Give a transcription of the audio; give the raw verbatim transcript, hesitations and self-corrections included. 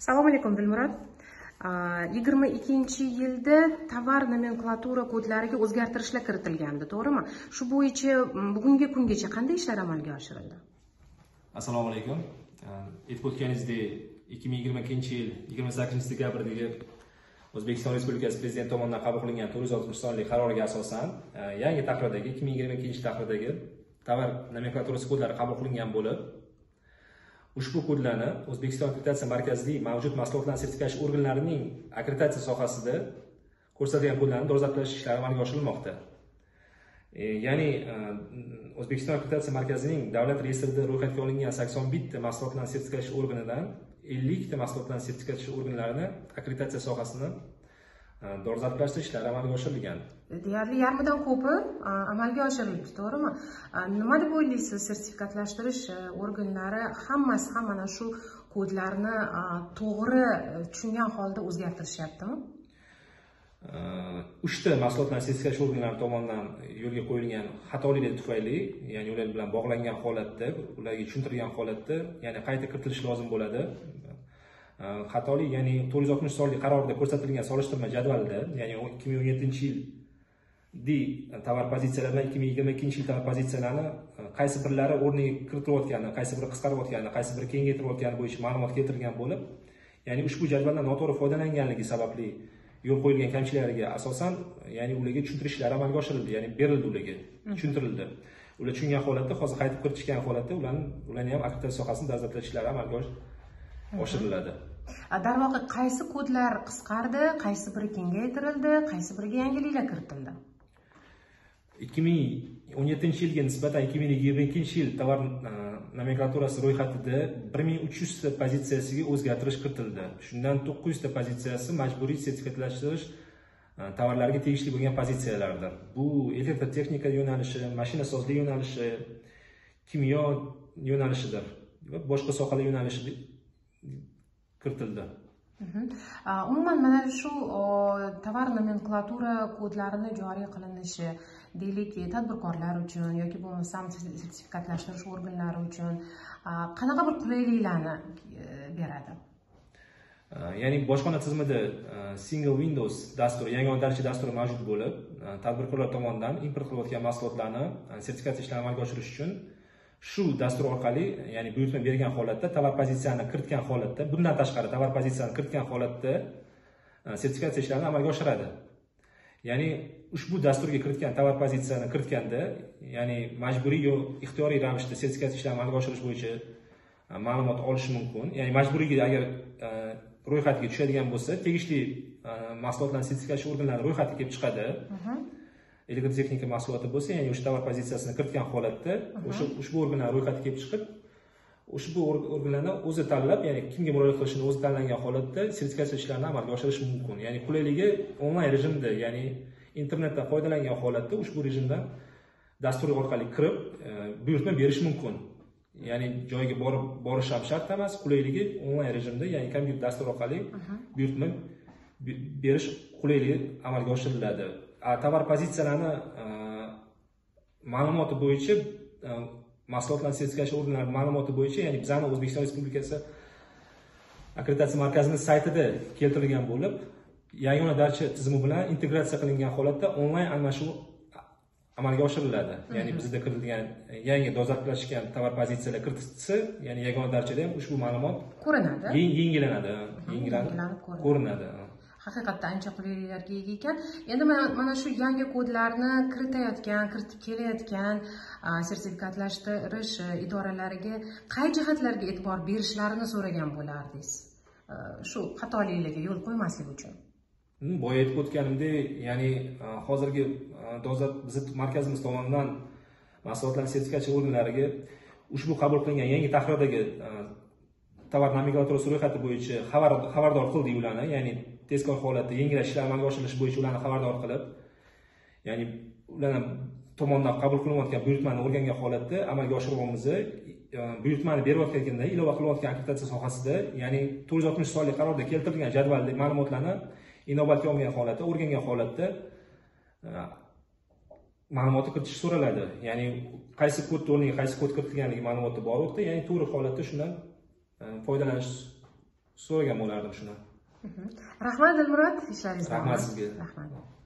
Assalomu alaykum Dilmurod. yigirma ikkinchi yilda tovar nomenklatura kodlariga o'zgartirishlar kiritilgandi, to'g'rimi? Shu bo'yicha bugungi kungacha qanday ishlar amalga oshirildi? Assalomu alaykum. Aytib o'tganingizdek, ikki ming yigirma ikkinchi yil yigirma sakkizinchi dekabrdagi O'zbekiston Respublikasi Prezidenti tomonidan qabul qilingan to'rt yuz oltmish sonli qaroriga asosan yangi tahrirdagi ikki ming yigirma ikkinchi tahrirdagi tovar nomenklaturasi kodlari qabul qilingan bo'lib, ushbu kodlarni O'zbekiston akkreditatsiya markazidagi mavjud mahsulotlarni sertifikatlash organlarining akkreditatsiya sohasida ko'rsatilgan kodlarni dolzarblash ishlari amalga oshirilmoqda. E, ya'ni O'zbekiston akkreditatsiya markazining davlat reyestrida ro'yxatga olingan sakson bitta mahsulotlarni sertifikatlash organidan ellik ta mahsulotlarni sertifikatlash organlarini akkreditatsiya sohasini dolzarblashtirish ishlari amalga oshirilgan. Deyarli yarmidan ko'pi amalga oshirildi, to'g'rimi? Nima deb o'ylaysiz, sertifikatlashtirish organlari hammasi ham mana shu kodlarni to'g'ri tushungan holda o'zgartirishyaptimi? uchta mahsulotlarni sertifikatlash organlari tomonidan yo'lga qo'yilgan xatoliklar tufayli, ya'ni ular bilan bog'langan holatda, ularga tushuntirilgan holatda, ya'ni qayta kiritilishi lozim bo'ladi. Xatolik, ya'ni to'rt yuz oltmish sonli qarorda ko'rsatilgan solishtirma jadvalida, ya'ni ikki ming o'n yettinchi yilda tovar pozitsiyalari bilan ikki ming yigirma ikkinchi yil tovar pozitsiyalarini qaysi birlari o'rniga kiritilayotgani, qaysi biri qisqarilayotgani, qaysi biri kengaytirilayotgani bo'yicha ma'lumot keltirilgan bo'lib, ya'ni ushbu jadvaldan noto'g'ri foydalanganligi sababli yo'l qo'yilgan kamchiliklarga asosan, ya'ni ularga tushuntirish ishlari amalga oshirildi, ya'ni berildi, ularga tushuntirildi. Ular tushungan holatda, hozir qaytib kiritishgan holatda ularni ularni ham akkreditatsiya sohasini dolzarblash ishlari amalga oshiriladi. Darvoqe, qaysi kodlar qisqardi, qaysi biri kengaytirildi, qaysi biriga yangiliklar kiritildi? ikki ming o'n yettinchi yilga nisbatan ikki ming yigirma ikkinchi yil tovar nomenklaturasi ro'yxatida bir ming uch yuz ta pozitsiyasiga o'zgartirish kiritildi. Shundan to'qqiz yuz ta pozitsiyasi majburiy sertifikatlashtirish tovarlariga tegishli bo'lgan pozitsiyalardir. Bu elektrotexnika yo'nalishi, mashina sozlik yo'nalishi, kimyo yo'nalishidir va boshqa sohalar yo'nalishi kiritildi. Umuman mana shu tovar nomenklatura kodlarini joriy qilinishi, deylik, tadbirkorlar uchun yoki bo'lmasam sertifikatlashtirish organlari uchun qanaqa bir qulayliklarni beradi? Ya'ni bojxona tizimida Single Windows dasturi, yagona daraja dasturi mavjud bo'lib, tadbirkorlar tomonidan import qilayotgan mahsulotlarni sertifikatsiya ishlarini amalga oshirish uchun shu dastur orqali, ya'ni buyurtma bergan holatda, tovar pozitsiyasini kiritgan holatda, bundan tashqari tovar pozitsiyasini kiritgan holatda sertifikatsiya ishlarini amalga oshiradi. Ya'ni ushbu dasturga kiritgan tovar pozitsiyasini kiritganda, ya'ni majburiy yo ixtiyoriy ravishda sertifikatsiya ishlarini amalga oshirish bo'yicha ma'lumot olish mumkin. Ya'ni majburiyga agar ro'yxatga tushadigan bo'lsa, tegishli mahsulotlarni sertifikatlash organlari ro'yxatga kelib chiqadi. Elektrotexnika mahsuloti bo'lsa, ya'ni o'sha tovar pozitsiyasini kiritgan holatda o'sha ushbu organlar ro'yxatga kelib chiqib, ushbu organlarni o'zi tanlab, ya'ni kimga murojaat qilishini o'zi tanlangan holatda sertifikatsiya ishlarini amalga oshirish mumkin. Ya'ni qulayligi onlayn rejimda, ya'ni internetdan foydalangan holatda ushbu rejimdan dastur orqali kirib buyurtma berish mumkin. Ya'ni joyga borib borish ham shart emas, qulayligi onlayn rejimda, ya'ni kompyuter dastur orqali buyurtma berish qulayligi amalga oshiriladi. Tovar pozitsiyalarini ma'lumoti bo'yicha, mahsulotlarni sertifikatlash organlari ma'lumoti bo'yicha, ya'ni bizning O'zbekiston Respublikasi akkreditatsiya markazining saytida keltirilgan bo'lib, yagona daraja tizimi bilan integratsiya qilingan holatda onlayn almashuv amalga oshiriladi. Ya'ni bizda kiritilgan yangi dolzarblashgan tovar pozitsiyalar kiritilsa, ya'ni yagona darajada ham ushbu ma'lumot ko'rinadi, yangilanadi, yangilanib ko'rinadi. Haqiqatda ancha qulayliklarga ega ekan. Endi mana shu yangi kodlarni kiritayotgan, kiritib kelayotgan sertifikatlashtirish idoralariga qay jihatlarga e'tibor berishlarini so'ragan bo'lardingiz? Shu xatoliklarga yo'l qo'ymaslik uchun. Boya aytib o'tganimdek, ya'ni hozirgi dolzarb bizning markazimiz tomonidan mahsulotlarni sertifikatlash organlariga ushbu qabul qilingan yangi tahrirdagi tovar nomenklaturasi ro'yxati bo'yicha xabar xabardor qildik ularni, ya'ni tezkor holatda yangilash ishlari amalga oshirilishi bo'yicha ularni xabardor qilib, ya'ni ular tomonidan qabul qilinayotgan buyurtmani o'rgangan holatda amalga oshirganmiz. Buyurtmani berayotganda, ilova qilayotgan akkreditatsiya sohasida, ya'ni to'rt yuz oltmish sonli qarorda keltirilgan jadvaldagi ma'lumotlarni inobatga olgan holatda, o'rgangan holatda ma'lumotni kiritish so'raladi. Ya'ni qaysi kod o'rniga qaysi kod kiritilganligi ma'lumoti bor o'tda, ya'ni to'g'ri holatda shundan foydalanish so'ragan bo'lardim shuni. Rahmat Dilmurod, ishlaringiz Rahmat sizga. Rahmat.